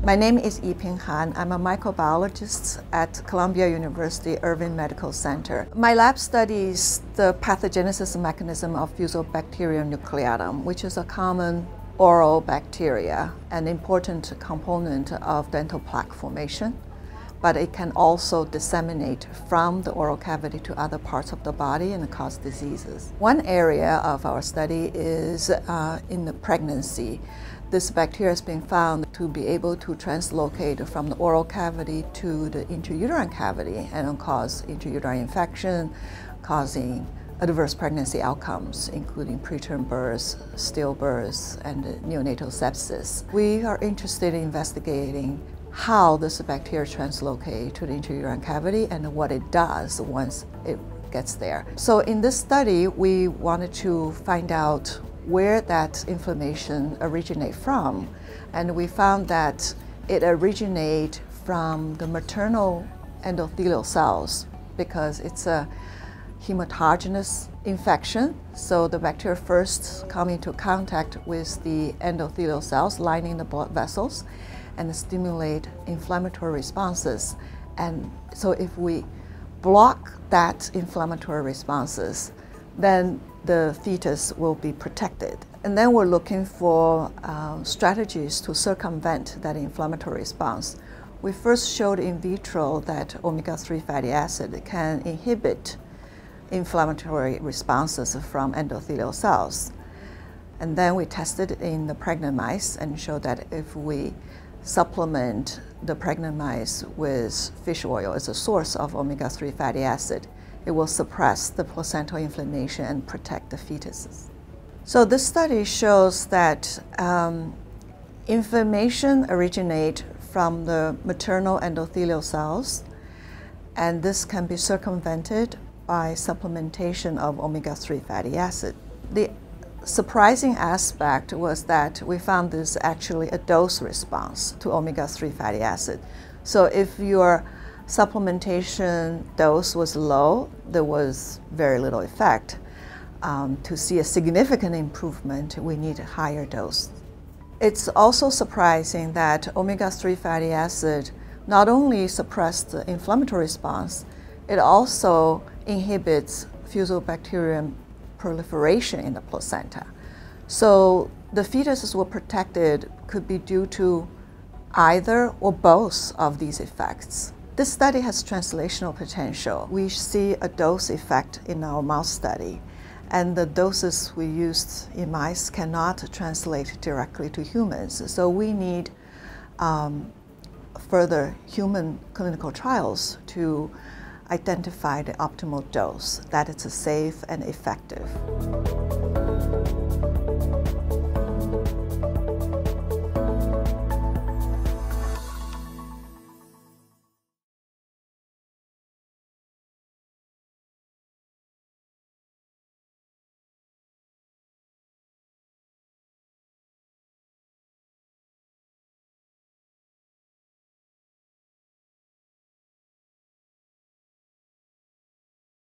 My name is Yiping Han. I'm a microbiologist at Columbia University Irving Medical Center. My lab studies the pathogenesis mechanism of Fusobacterium nucleatum, which is a common oral bacteria, an important component of dental plaque formation, but it can also disseminate from the oral cavity to other parts of the body and cause diseases. One area of our study is in the pregnancy. This bacteria has been found to be able to translocate from the oral cavity to the intrauterine cavity and cause intrauterine infection, causing adverse pregnancy outcomes, including preterm births, stillbirths, and neonatal sepsis. We are interested in investigating how this bacteria translocates to the intrauterine cavity and what it does once it gets there. So in this study, we wanted to find out where that inflammation originates from, and we found that it originates from the maternal endothelial cells because it's a hematogenous infection. So the bacteria first come into contact with the endothelial cells lining the blood vessels and stimulate inflammatory responses. And so if we block that inflammatory responses, then the fetus will be protected. And then we're looking for strategies to circumvent that inflammatory response. We first showed in vitro that omega-3 fatty acid can inhibit inflammatory responses from endothelial cells. And then we tested in the pregnant mice and showed that if we supplement the pregnant mice with fish oil as a source of omega-3 fatty acid, it will suppress the placental inflammation and protect the fetuses. So this study shows that inflammation originates from the maternal endothelial cells, and this can be circumvented by supplementation of omega-3 fatty acid. The surprising aspect was that we found this actually a dose response to omega-3 fatty acid. So if your supplementation dose was low, there was very little effect. To see a significant improvement, we need a higher dose. It's also surprising that omega-3 fatty acid not only suppresses the inflammatory response, it also inhibits Fusobacterium proliferation in the placenta. So the fetuses were protected could be due to either or both of these effects. This study has translational potential. We see a dose effect in our mouse study, and the doses we used in mice cannot translate directly to humans. So we need further human clinical trials to identify the optimal dose that is safe and effective.